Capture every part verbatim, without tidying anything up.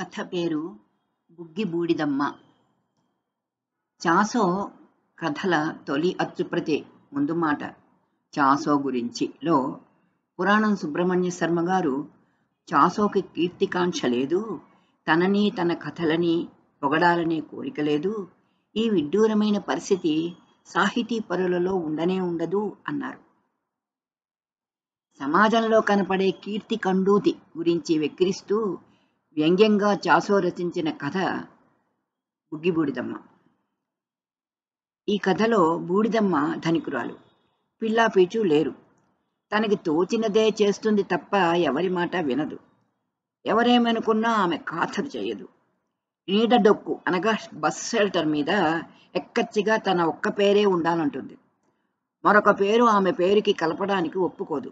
కథ పేరు బుగ్గి బూడిదమ్మ. చాసో కథల తొలి అచ్చుప్రతి ముందు మాట చాసో గురించిలో పురాణం సుబ్రహ్మణ్య శర్మ గారు చాసోకి కీర్తికాంక్ష లేదు, తనని తన కథలని పొగడాలనే కోరిక లేదు, ఈ విడ్డూరమైన పరిస్థితి సాహితీ పరులలో ఉండనే ఉండదు అన్నారు. సమాజంలో కనపడే కీర్తి కండూతి గురించి వెక్కిరిస్తూ వ్యంగ్యంగా చాసో రచించిన కథ బుగ్గి బూడిదమ్మ. ఈ కథలో బూడిదమ్మ ధనికురాలు, పిల్లాపీచు లేరు. తనకి తోచినదే చేస్తుంది తప్ప ఎవరి మాట వినదు. ఎవరేమనుకున్నా ఆమె ఖాతరు చేయదు. నీడ డొక్కు అనగా బస్ షెల్టర్ మీద ఎక్కచ్చిగా తన ఒక్క పేరే ఉండాలంటుంది. మరొక పేరు ఆమె పేరుకి కలపడానికి ఒప్పుకోదు.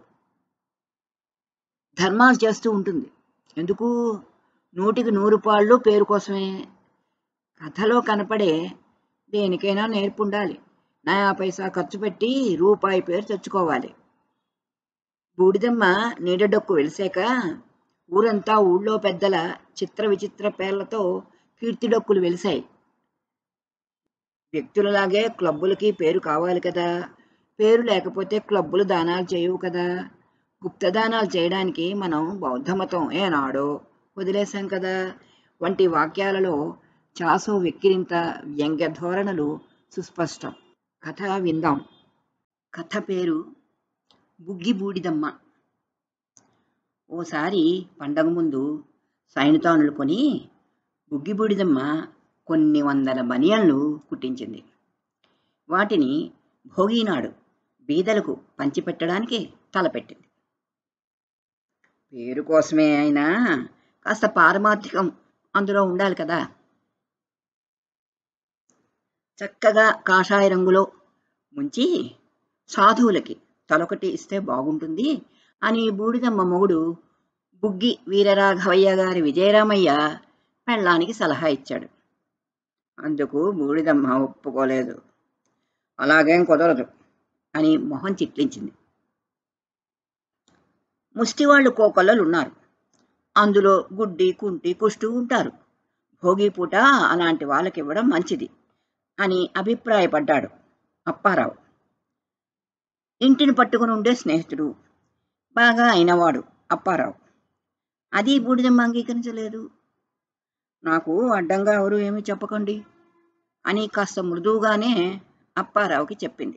ధర్మాలు చేస్తూ ఉంటుంది. ఎందుకు? నూటికి నూరు పాళ్ళు పేరు కోసమే. కథలో కనపడే దేనికైనా నేర్పుండాలి. నయా పైసా ఖర్చు పెట్టి రూపాయి పేరు తెచ్చుకోవాలి. బూడిదమ్మ నీడడొక్కు వెలిసాక ఊరంతా ఊళ్ళో పెద్దల చిత్ర విచిత్ర పేర్లతో కీర్తిడొక్కులు వెలిశాయి. వ్యక్తులలాగే క్లబ్బులకి పేరు కావాలి కదా. పేరు లేకపోతే క్లబ్బులు దానాలు చేయవు కదా. గుప్తదానాలు చేయడానికి మనం బౌద్ధమతం ఏనాడో వదిలేశాం కదా వంటి వాక్యాలలో చాసో వెక్కిరింత వ్యంగ్య ధోరణులు సుస్పష్టం. కథ విందాం. కథ పేరు బుగ్గి బూడిదమ్మ. ఓసారి పండగ ముందు సైనితానులు కొని బుగ్గి బూడిదమ్మ కొన్ని వందల బనియన్లు కుట్టించింది. వాటిని భోగినాడు బీదలకు పంచిపెట్టడానికి తలపెట్టింది. పేరు కోసమే అయినా కాస్త పారమార్థికం అందులో ఉండాలి కదా. చక్కగా కాషాయ రంగులో ముంచి సాధువులకి తలొకటి ఇస్తే బాగుంటుంది అని బూడిదమ్మ మొగుడు బుగ్గి వీరరాఘవయ్య గారి విజయరామయ్య పెళ్ళానికి సలహా ఇచ్చాడు. అందుకు బూడిదమ్మ ఒప్పుకోలేదు. అలాగేం కుదరదు అని మొహం చిట్లించింది. ముష్టివాళ్ళు కోకొల్లలున్నారు. అందులో గుడ్డి కుంటి కుష్టు ఉంటారు. భోగి పూట అలాంటి వాళ్ళకి ఇవ్వడం మంచిది అని అభిప్రాయపడ్డాడు అప్పారావు. ఇంటిని పట్టుకుని ఉండే స్నేహితుడు, బాగా అయినవాడు అప్పారావు. అది బూడిదమ్మ అంగీకరించలేదు. నాకు అడ్డంగా ఎవరు ఏమీ చెప్పకండి అని కాస్త మృదువుగానే అప్పారావుకి చెప్పింది.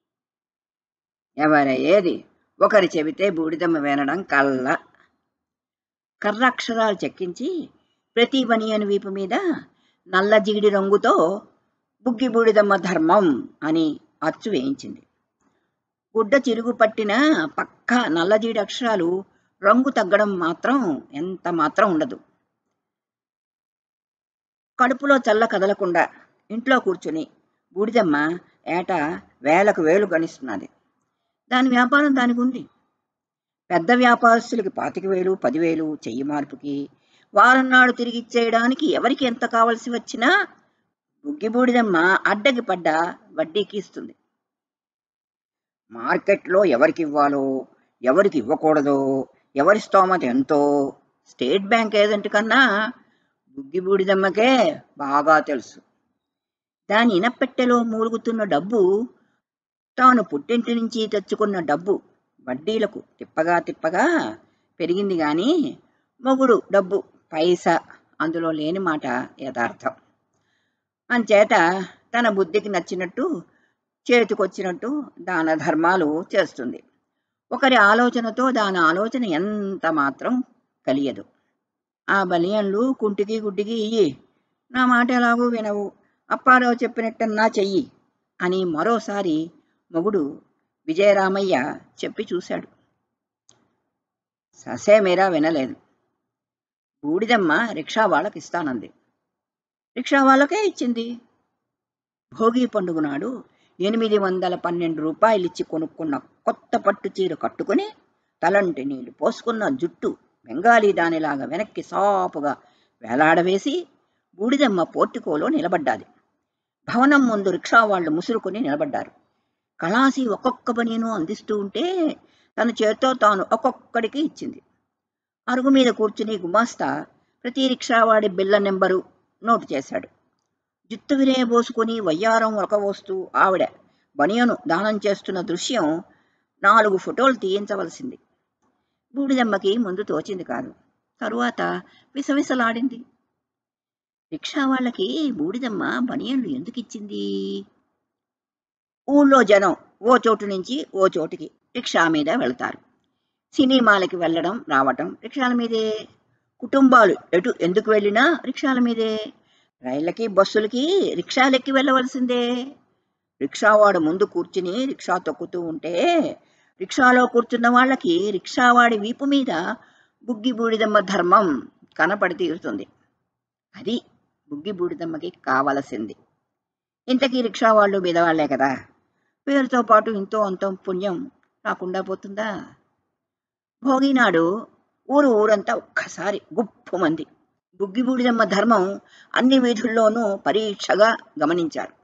ఎవర ఏది ఒకరి చెబితే బూడిదమ్మ వినడం కళ్ళ. కర్రాక్షరాలు చెక్కించి ప్రతి బనియన్ వీపు మీద నల్ల జీడి రంగుతో బుగ్గి బూడిదమ్మ ధర్మం అని అచ్చు వేయించింది. గుడ్డ చిరుగు పట్టిన పక్క నల్లజీడి అక్షరాలు రంగు తగ్గడం మాత్రం ఎంత మాత్రం ఉండదు. కడుపులో చల్ల కదలకుండా ఇంట్లో కూర్చుని బూడిదమ్మ ఏటా వేలకు వేలు గణిస్తున్నది. దాని వ్యాపారం దానికి ఉంది. పెద్ద వ్యాపారస్తులకి పాతిక వేలు పదివేలు చెయ్యి మార్పుకి, వారం నాడు తిరిగి ఇచ్చేయడానికి ఎవరికి ఎంత కావలసి వచ్చినా బుగ్గి బూడిదమ్మ అడ్డకి పడ్డ వడ్డీకి ఇస్తుంది. మార్కెట్లో ఎవరికి ఇవ్వాలో ఎవరికి ఇవ్వకూడదో ఎవరి స్తోమత ఎంతో స్టేట్ బ్యాంక్ ఏజెంట్ కన్నా బుగ్గి బూడిదమ్మకే బాగా తెలుసు. దాని ఇనపెట్టెలో మూలుగుతున్న డబ్బు తాను పుట్టింటి నుంచి తెచ్చుకున్న డబ్బు వడ్డీలకు తిప్పగా తిప్పగా పెరిగింది. కానీ మొగుడు డబ్బు పైసా అందులో లేని మాట యథార్థం. అంచేత తన బుద్ధికి నచ్చినట్టు చేతికొచ్చినట్టు దాన ధర్మాలు చేస్తుంది. ఒకరి ఆలోచనతో దాని ఆలోచన ఎంత మాత్రం కలియదు. ఆ బనియన్లు కుంటికి గుడ్డికి ఇయ్యి, నా మాట ఎలాగూ వినవు, అప్పారావు చెప్పినట్టన్నా చెయ్యి అని మరోసారి మొగుడు విజయరామయ్య చెప్పి చూశాడు. ససేమీరా వినలేదు. బూడిదమ్మ రిక్షా వాళ్ళకి ఇస్తానంది. రిక్షా వాళ్ళకే ఇచ్చింది. భోగి పండుగ నాడు ఎనిమిది వందల పన్నెండు రూపాయలు ఇచ్చి కొనుక్కున్న కొత్త పట్టు చీర కట్టుకుని తలంటి నీళ్లు పోసుకున్న జుట్టు బెంగాలీ దానిలాగా వెనక్కి సాపుగా వేలాడవేసి బూడిదమ్మ పోర్టికోలో నిలబడ్డాది. భవనం ముందు రిక్షా వాళ్ళు ముసురుకుని నిలబడ్డారు. కళాసి ఒక్కొక్క బనీను అందిస్తూ ఉంటే తన చేత్తో తాను ఒక్కొక్కడికి ఇచ్చింది. అరుగు మీద కూర్చుని గుమాస్తా ప్రతి రిక్షావాడి బిళ్ళ నెంబరు నోటు చేశాడు. జుత్తు విరేబోసుకుని వయ్యారం ఉరకబోస్తూ ఆవిడ బనియను దానం చేస్తున్న దృశ్యం నాలుగు ఫోటోలు తీయించవలసింది. బూడిదమ్మకి ముందు తోచింది కాదు. తరువాత విసవిసలాడింది. రిక్షా వాళ్ళకి బూడిదమ్మ బనియన్లు ఎందుకు ఇచ్చింది? ఊళ్ళో జనం ఓ చోటు నుంచి ఓ చోటికి రిక్షా మీద వెళతారు. సినిమాలకి వెళ్ళడం రావటం రిక్షాల మీదే. కుటుంబాలు ఎటు ఎందుకు వెళ్ళినా రిక్షాల మీదే. రైళ్ళకి బస్సులకి రిక్షాలెక్కి వెళ్ళవలసిందే. రిక్షావాడు ముందు కూర్చుని రిక్షా తొక్కుతూ ఉంటే రిక్షాలో కూర్చున్న వాళ్ళకి రిక్షావాడి వీపు మీద బుగ్గి బూడిదమ్మ ధర్మం కనపడి తీరుతుంది. అది బుగ్గి బూడిదమ్మకి కావలసింది. ఇంతకీ రిక్షావాళ్ళు బీదవాళ్లే కదా, పేరుతో పాటు ఇంతో అంతో పుణ్యం రాకుండా పోతుందా? భోగినాడు ఊరు ఊరంతా ఒక్కసారి గుప్పుమంది. బుగ్గి బూడిదమ్మ ధర్మం అన్ని వీధుల్లోనూ పరీక్షగా గమనించారు.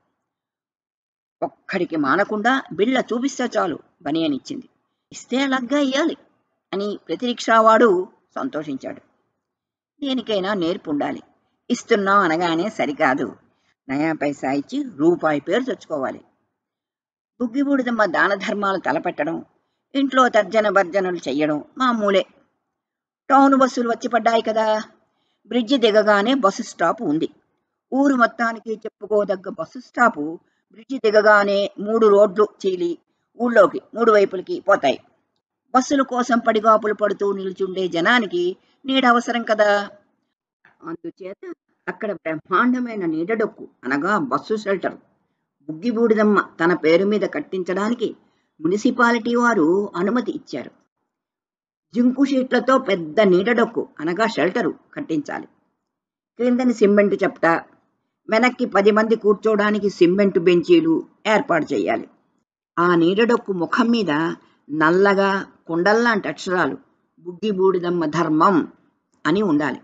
ఒక్కడికి మానకుండా బిళ్ళ చూపిస్తే చాలు బనియనిచ్చింది. ఇస్తే లగ్గా ఇయ్యాలి అని ప్రతి రిక్షావాడు సంతోషించాడు. దేనికైనా నేర్పు ఉండాలి. ఇస్తున్నాం అనగానే సరికాదు, నయా పైసా ఇచ్చి రూపాయి పేరు తెచ్చుకోవాలి. బుగ్గి బూడిదమ్మ దాన ధర్మాలు తలపెట్టడం, ఇంట్లో తర్జన భర్జనలు చెయ్యడం మామూలే. టౌన్ బస్సులు వచ్చి పడ్డాయి కదా. బ్రిడ్జి దిగగానే బస్సు స్టాప్ ఉంది. ఊరు మొత్తానికి చెప్పుకోదగ్గ బస్సు స్టాపు బ్రిడ్జి దిగగానే మూడు రోడ్లు చీలి ఊళ్ళోకి మూడు వైపులకి పోతాయి. బస్సుల కోసం పడిగాపులు పడుతూ నిల్చుండే జనానికి నీడ అవసరం కదా. అందుచేత అక్కడ బ్రహ్మాండమైన నీడడొక్కు అనగా బస్సు షెల్టర్ బుగ్గి బూడిదమ్మ తన పేరు మీద కట్టించడానికి మున్సిపాలిటీ వారు అనుమతి ఇచ్చారు. జింకు షీట్లతో పెద్ద నీడడొక్కు అనగా షెల్టరు కట్టించాలి. క్రిందని సిమెంటు చెప్ట, వెనక్కి పది మంది కూర్చోడానికి సిమెంటు బెంచీలు ఏర్పాటు చేయాలి. ఆ నీడడొక్కు ముఖం మీద నల్లగా కుండల్లాంటి అక్షరాలు బుగ్గి బూడిదమ్మ ధర్మం అని ఉండాలి.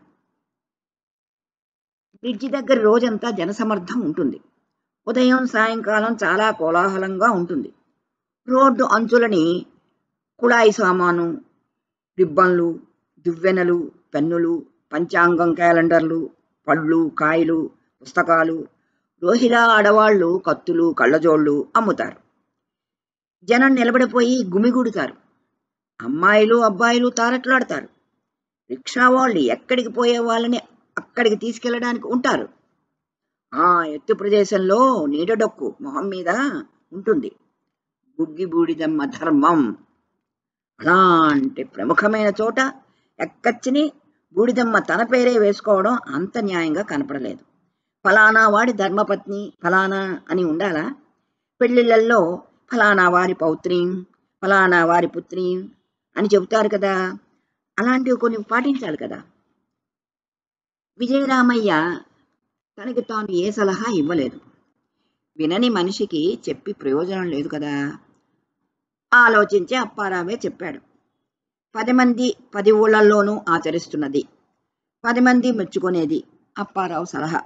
బ్రిడ్జి దగ్గర రోజంతా జనసమర్థం ఉంటుంది. ఉదయం సాయంకాలం చాలా కోలాహలంగా ఉంటుంది. రోడ్డు అంచులని కుళాయి సామాను, రిబ్బన్లు, దువ్వెనలు, పెన్నులు, పంచాంగం క్యాలెండర్లు, పళ్ళు, కాయలు, పుస్తకాలు, రోహిలా ఆడవాళ్లు కత్తులు, కళ్ళజోళ్ళు అమ్ముతారు. జనం నిలబడిపోయి గుమిగూడుతారు. అమ్మాయిలు అబ్బాయిలు తారట్లాడతారు. రిక్షా వాళ్ళు ఎక్కడికి పోయే వాళ్ళని అక్కడికి తీసుకెళ్ళడానికి ఉంటారు. ఆ ఎత్తు ప్రదేశంలో నీడడొక్కు మొహం మీద ఉంటుంది బుగ్గి బూడిదమ్మ ధర్మం. అలాంటి ప్రముఖమైన చోట ఎక్కచ్చిని బూడిదమ్మ తన పేరే వేసుకోవడం అంత న్యాయంగా కనపడలేదు. ఫలానా వాడి ధర్మపత్ని ఫలానా అని ఉండాలా? పెళ్లిళ్లలో ఫలానా వారి పౌత్రి, ఫలానా వారి పుత్రి అని చెబుతారు కదా. అలాంటివి కొన్ని పాటించాలి కదా. విజయరామయ్య తనకి తాను ఏ సలహా ఇవ్వలేదు. వినని మనిషికి చెప్పి ప్రయోజనం లేదు కదా. ఆలోచించి అప్పారావే చెప్పాడు. పది మంది పది ఊళ్ళల్లోనూ ఆచరిస్తున్నది, పది మంది మెచ్చుకునేది అప్పారావు సలహా.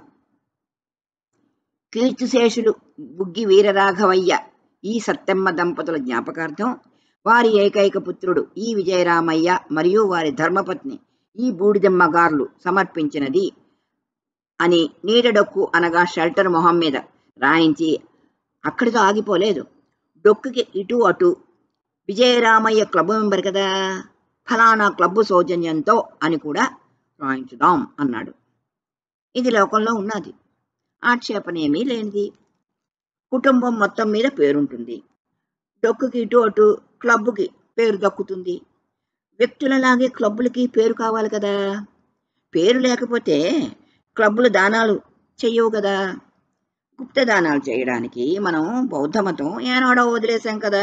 కీర్తిశేషులు బుగ్గి వీరరాఘవయ్య ఈ సత్తెమ్మ దంపతుల జ్ఞాపకార్థం వారి ఏకైక పుత్రుడు ఈ విజయరామయ్య మరియు వారి ధర్మపత్ని ఈ బూడిదమ్మ గార్లు సమర్పించినది అని నీడడొక్కు అనగా షెల్టర్ మొహం మీద రాయించి అక్కడితో ఆగిపోలేదు. డొక్కుకి ఇటు అటు విజయరామయ్య క్లబ్ మెంబర్ కదా, ఫలానా క్లబ్బు సౌజన్యంతో అని కూడా రాయించుదాం అన్నాడు. ఇది లోకంలో ఉన్నది, ఆక్షేపణేమీ లేనిది. కుటుంబం మొత్తం మీద పేరుంటుంది. డొక్కుకి ఇటు అటు క్లబ్బుకి పేరు దక్కుతుంది. వ్యక్తులలాగే క్లబ్బులకి పేరు కావాలి కదా. పేరు లేకపోతే క్లబ్బులు దానాలు చెయ్యవు కదా. గుప్త దానాలు చేయడానికి మనం బౌద్ధ మతం ఏనాడో వదిలేశాం కదా.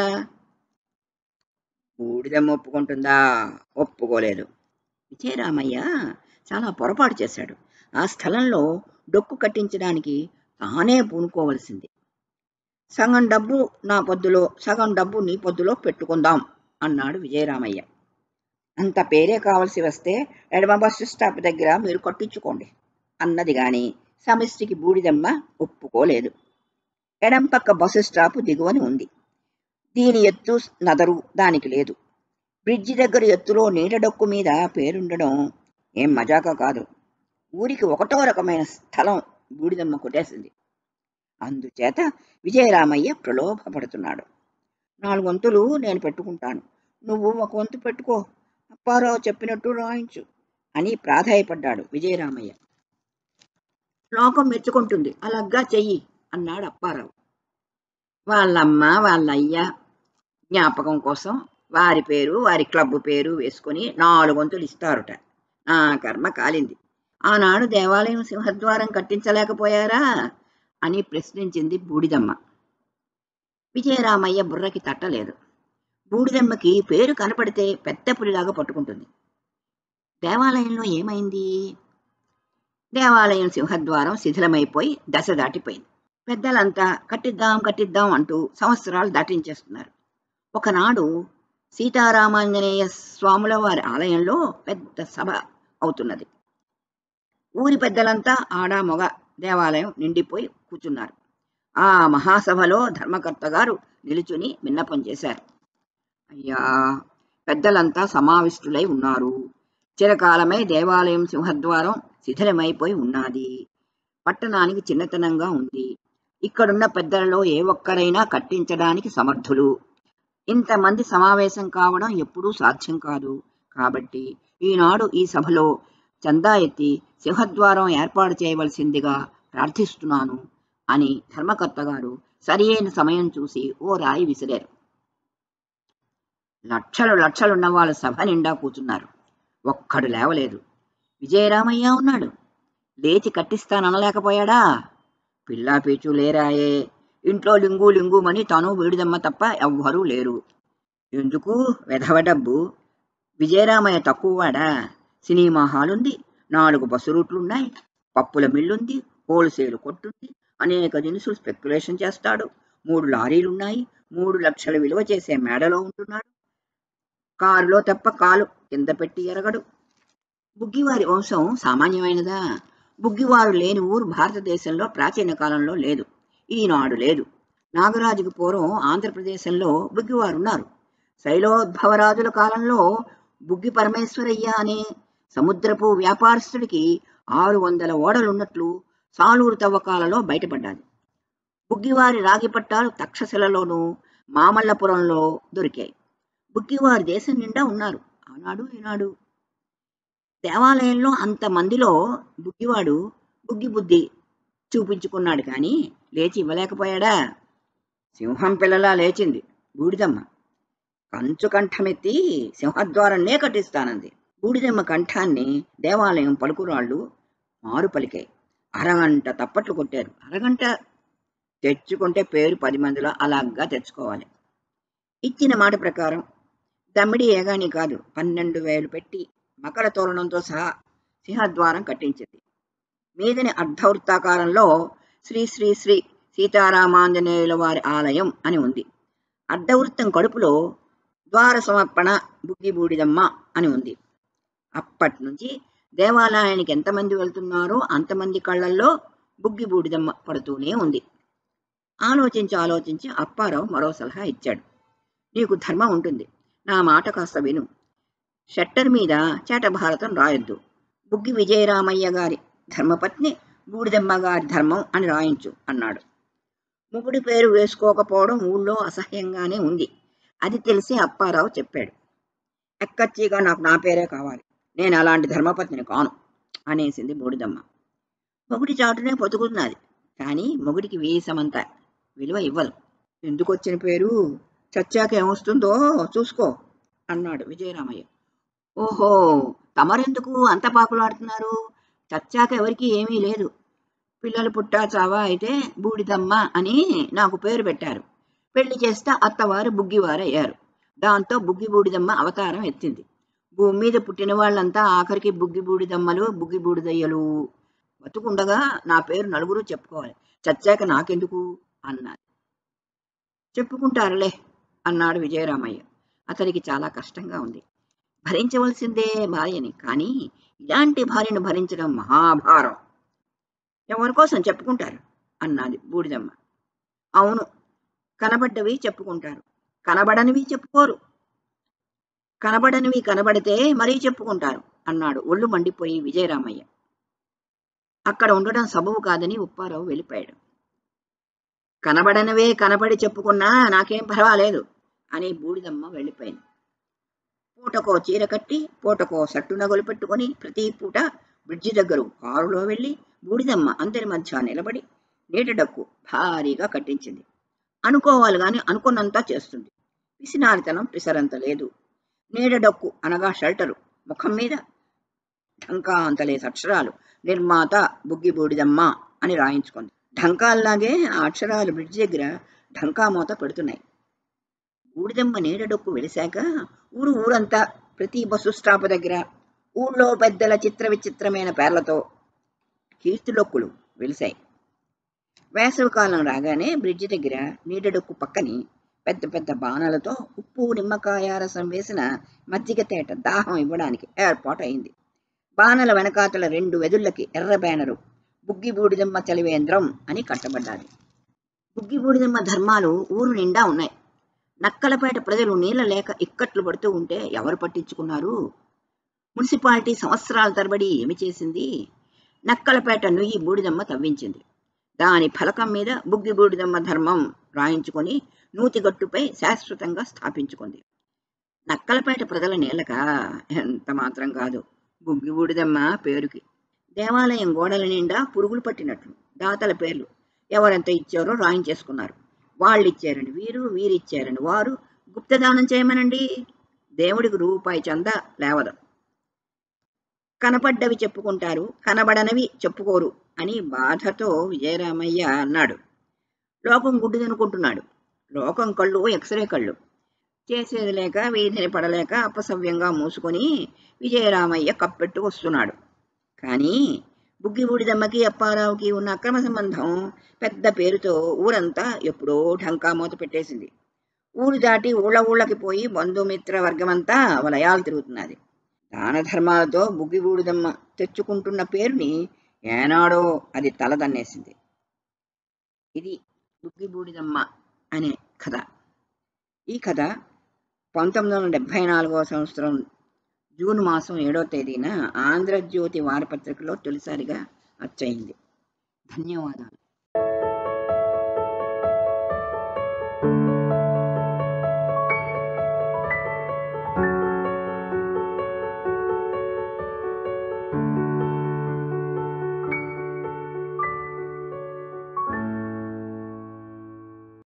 బూడిదమ్మ ఒప్పుకుంటుందా? ఒప్పుకోలేదు. విజయరామయ్య చాలా పొరపాటు చేశాడు. ఆ స్థలంలో డొక్కు కట్టించడానికి తానే పూనుకోవలసింది. సగం డబ్బు నా పొద్దులో సగం డబ్బు నీ పొద్దులో పెట్టుకుందాం అన్నాడు విజయరామయ్య. అంత పేరే కావలసి వస్తే ఎడమ బస్సు స్టాప్ దగ్గర మీరు కట్టించుకోండి అన్నది గాని సమిష్టికి బూడిదమ్మ ఒప్పుకోలేదు. ఎడం పక్క బస్సు స్టాపు దిగువని ఉంది. దీని ఎత్తు నదరు దానికి లేదు. బ్రిడ్జి దగ్గర ఎత్తులో నీడడొక్కు మీద పేరుండడం ఏం మజాక కాదు. ఊరికి ఒకటో రకమైన స్థలం బూడిదమ్మ కొట్టేసింది. అందుచేత విజయరామయ్య ప్రలోభపడుతున్నాడు. నాలుగు వంతులు నేను పెట్టుకుంటాను, నువ్వు ఒక వంతు పెట్టుకో, అప్పారావు చెప్పినట్టు రాయించు అని ప్రాధాయపడ్డాడు విజయరామయ్య. లోకం మెచ్చుకుంటుంది, అలాగ్గా చెయ్యి అన్నాడు అప్పారావు. వాళ్ళమ్మ వాళ్ళయ్య జ్ఞాపకం కోసం వారి పేరు వారి క్లబ్ పేరు వేసుకుని నాలుగు వంతులు ఇస్తారుట. నా కర్మ కాలింది. ఆనాడు దేవాలయం సింహద్వారం కట్టించలేకపోయారా అని ప్రశ్నించింది బూడిదమ్మ. విజయరామయ్య బుర్రకి తట్టలేదు. బూడిదమ్మకి పేరు కనపడితే పెద్ద పులిలాగా పట్టుకుంటుంది. దేవాలయంలో ఏమైంది? దేవాలయం సింహద్వారం శిథిలమైపోయి దశ దాటిపోయింది. పెద్దలంతా కట్టిద్దాం కట్టిద్దాం అంటూ సంవత్సరాలు దాటించేస్తున్నారు. ఒకనాడు సీతారామాంజనేయ స్వాముల వారి ఆలయంలో పెద్ద సభ అవుతున్నది. ఊరి పెద్దలంతా ఆడా మొగ దేవాలయం నిండిపోయి కూర్చున్నారు. ఆ మహాసభలో ధర్మకర్త గారు నిలుచుని విన్నపం చేశారు. అయ్యా, పెద్దలంతా సమావిష్టులై ఉన్నారు. చిరకాలమై దేవాలయం సింహద్వారం శిథిలమైపోయి ఉన్నది. పట్టణానికి చిన్నతనంగా ఉంది. ఇక్కడున్న పెద్దలలో ఏ ఒక్కరైనా కట్టించడానికి సమర్థులు. ఇంతమంది సమావేశం కావడం ఎప్పుడూ సాధ్యం కాదు. కాబట్టి ఈనాడు ఈ సభలో చందా ఎత్తి సింహద్వారం ఏర్పాటు చేయవలసిందిగా ప్రార్థిస్తున్నాను అని ధర్మకర్త గారు సరియైన సమయం చూసి ఓ రాయి విసిరారు. లక్షలు లక్షలున్న వాళ్ళ సభ నిండా కూర్చున్నారు. ఒక్కడు లేవలేదు. విజయరామయ్య ఉన్నాడు. లేచి కట్టిస్తాననలేకపోయాడా? పిల్లా పీచు లేరాయే. ఇంట్లో లింగు లింగుమని తను బూడిదమ్మ తప్ప ఎవ్వరూ లేరు. ఎందుకు వెధవ డబ్బు? విజయరామయ్య తక్కువవాడా? సినిమా హాలుంది, నాలుగు బస్సు రూట్లున్నాయి, పప్పుల మిల్లుంది, హోల్సేలు కొట్టుంది, అనేక దినుసులు స్పెక్యులేషన్ చేస్తాడు, మూడు లారీలున్నాయి, మూడు లక్షల విలువ చేసే మేడలో ఉంటున్నాడు. కారులో తప్ప కాలు కింద పెట్టి ఎరగడు. బుగ్గివారి వంశం సామాన్యమైనదా? బుగ్గివారు లేని ఊరు భారతదేశంలో ప్రాచీన కాలంలో లేదు, ఈనాడు లేదు. నాగరాజుకు పూర్వం ఆంధ్రప్రదేశంలో బుగ్గివారున్నారు. శైలోద్భవరాజుల కాలంలో బుగ్గి పరమేశ్వరయ్య అనే సముద్రపు వ్యాపారస్తుడికి ఆరు వందల ఓడలున్నట్లు సాలూరు తవ్వకాలలో బయటపడ్డాది. బుగ్గివారి రాగి పట్టాలు తక్షశిలలోనూ మామల్లపురంలో దొరికాయి. బుగ్గివారి దేశం నిండా ఉన్నారు ఆనాడు ఈనాడు. దేవాలయంలో అంతమందిలో బుగ్గివాడు బుగ్గి బుద్ధి చూపించుకున్నాడు కానీ లేచి ఇవ్వలేకపోయాడా? సింహం పిల్లలా లేచింది బూడిదమ్మ. కంచు కంఠమెత్తి సింహద్వారాన్నే కట్టిస్తానంది. బూడిదమ్మ కంఠాన్ని దేవాలయం పలుకురాళ్ళు మారు పలికాయి. అరగంట తప్పట్లు కొట్టారు. అరగంట తెచ్చుకుంటే పేరు పది మందిలో అలాగా తెచ్చుకోవాలి. ఇచ్చిన మాట ప్రకారం దమ్మిడి ఏగాని కాదు, పన్నెండు వేలు పెట్టి మకర తోరణంతో సహా సింహద్వారం కట్టించింది. మీదని అర్ధవృత్తాకారంలో శ్రీ శ్రీ శ్రీ సీతారామాంజనేయుల వారి ఆలయం అని ఉంది. అర్ధవృత్తం కడుపులో ద్వార సమర్పణ బుగ్గి బూడిదమ్మ అని ఉంది. అప్పటి నుంచి దేవాలయానికి ఎంతమంది వెళ్తున్నారో అంతమంది కళ్ళల్లో బుగ్గి బూడిదమ్మ పడుతూనే ఉంది. ఆలోచించి ఆలోచించి అప్పారావు మరో సలహా ఇచ్చాడు. నీకు ధర్మం ఉంటుంది, నా మాట కాస్త విను. షట్టర్ మీద చేటభారతం రాయొద్దు. బుగ్గి విజయరామయ్య గారి ధర్మపత్ని బూడిదమ్మ గారి ధర్మం అని రాయించు అన్నాడు. ముగుడి పేరు వేసుకోకపోవడం ఊళ్ళో అసహ్యంగానే ఉంది. అది తెలిసి అప్పారావు చెప్పాడు. ఎక్కచ్చిగా నాకు నా పేరే కావాలి, నేను అలాంటి ధర్మపత్నిని కాను అనేసింది బూడిదమ్మ. మొగుడి చాటునే పొతుకుతున్నది కానీ మొగుడికి వీసమంత విలువ ఇవ్వదు. ఎందుకు వచ్చిన పేరు? చచ్చాక ఏమొస్తుందో చూసుకో అన్నాడు విజయరామయ్య. ఓహో, తమరెందుకు అంత పాకులాడుతున్నారు? చచ్చాక ఎవరికి ఏమీ లేదు. పిల్లలు పుట్టా చావా అయితే బూడిదమ్మ అని నాకు పేరు పెట్టారు. పెళ్లి చేస్తే అత్తవారు బుగ్గివారయ్యారు. దాంతో బుగ్గి బూడిదమ్మ అవతారం ఎత్తింది. భూమి మీద పుట్టిన వాళ్ళంతా ఆఖరికి బుగ్గి బూడిదమ్మలు బుగ్గి బూడిదయ్యలు. బతుకుండగా నా పేరు నలుగురు చెప్పుకోవాలి, చచ్చాక నాకెందుకు అన్నది. చెప్పుకుంటారులే అన్నాడు విజయరామయ్య. అతనికి చాలా కష్టంగా ఉంది. భరించవలసిందే భార్యని, కానీ ఇలాంటి భార్యను భరించడం మహాభారం. ఎవరి కోసం చెప్పుకుంటారు అన్నది బూడిదమ్మ. అవును, కనబడ్డవి చెప్పుకుంటారు, కనబడనివి చెప్పుకోరు. కనబడనివి కనబడితే మరీ చెప్పుకుంటారు అన్నాడు ఒళ్ళు మండిపోయి విజయరామయ్య. అక్కడ ఉండడం సబబు కాదని ఉప్పారావు వెళ్ళిపోయాడు. కనబడనవే కనబడి చెప్పుకున్నా నాకేం పర్వాలేదు అని బూడిదమ్మ వెళ్ళిపోయింది. పూటకో చీర కట్టి పూటకో సట్టు నగలు పెట్టుకొని ప్రతి పూట బ్రిడ్జి దగ్గర కారులో వెళ్ళి బూడిదమ్మ అందరి మధ్య నిలబడి నీటి డక్కు భారీగా కట్టించింది. అనుకోవాలి గాని అనుకున్నంతా చేస్తుంది. పిసినారితనం పిసరంత లేదు. నీడ డక్కు అనగా షెల్టరు ముఖం మీద ఢంకా అంతలేసి అక్షరాలు నిర్మాత బుగ్గి బూడిదమ్మ అని రాయించుకుంది. ఢంకాల్లాగే ఆ అక్షరాలు బ్రిడ్జి దగ్గర ఢంకా మూత పెడుతున్నాయి. బూడిదమ్మ నీడ డొక్కు వెలిశాక ఊరు ఊరంతా ప్రతి బస్సు స్టాప్ దగ్గర ఊళ్ళో పెద్దల చిత్ర విచిత్రమైన పేర్లతో కీర్తిడొక్కులు వెలిశాయి. వేసవికాలం రాగానే బ్రిడ్జి దగ్గర నీడ డొక్కు పక్కని పెద్ద పెద్ద బాణలతో ఉప్పు నిమ్మకాయ రసం వేసిన మజ్జిగ తేట దాహం ఇవ్వడానికి ఏర్పాటు అయింది. బాణల వెనకాతల రెండు వెదుళ్ళకి ఎర్ర బ్యానరు బుగ్గి బూడిదమ్మ చలివేంద్రం అని కట్టబడ్డాది. బుగ్గి బూడిదమ్మ ధర్మాలు ఊరు నిండా ఉన్నాయి. నక్కలపేట ప్రజలు నీళ్ళ లేక ఇక్కట్లు పడుతూ ఉంటే ఎవరు పట్టించుకున్నారు? మున్సిపాలిటీ సంవత్సరాల తరబడి ఏమి చేసింది? నక్కలపేట నుయ్యి బూడిదమ్మ తవ్వించింది. దాని ఫలకం మీద బుగ్గి బూడిదమ్మ ధర్మం రాయించుకొని నూతిగట్టుపై శాశ్వతంగా స్థాపించుకుంది. నక్కలపేట ప్రజల నీళ్ళక ఎంత మాత్రం కాదు, బుగ్గి బూడిదమ్మ పేరుకి. దేవాలయం గోడల నిండా పురుగులు పట్టినట్లు దాతల పేర్లు ఎవరెంత ఇచ్చారో రాయించేసుకున్నారు. వాళ్ళు ఇచ్చారని వీరు, వీరిచ్చారని వారు. గుప్తదానం చేయమనండి, దేవుడికి రూపాయి చందా లేవదు. కనపడ్డవి చెప్పుకుంటారు, కనబడనవి చెప్పుకోరు అని బాధతో విజయరామయ్య అన్నాడు. లోకం గుడ్డిదనుకుంటున్నాడు. లోకం కళ్ళు ఎక్స్రే కళ్ళు. చేసేది లేక వీధిని పడలేక అపసవ్యంగా మూసుకొని విజయరామయ్య కప్పెట్టు వస్తున్నాడు. కానీ బుగ్గి బూడిదమ్మకి అప్పారావుకి ఉన్న అక్రమ సంబంధం పెద్ద పేరుతో ఊరంతా ఎప్పుడో ఢంకా మూత పెట్టేసింది. ఊరు దాటి ఊళ్ళ ఊళ్ళకి పోయి బంధుమిత్ర వర్గమంతా వలయాలు తిరుగుతున్నది. దాన ధర్మాలతో బుగ్గి బూడిదమ్మ తెచ్చుకుంటున్న పేరుని ఏనాడో అది తలదన్నేసింది. ఇది బుగ్గి బూడిదమ్మ అనే కథ. ఈ కథ పంతొమ్మిది వందల డెబ్భై నాలుగవ సంవత్సరం జూన్ మాసం ఏడో తేదీన ఆంధ్రజ్యోతి వారపత్రికలో తొలిసారిగా అచ్చయింది. ధన్యవాదాలు.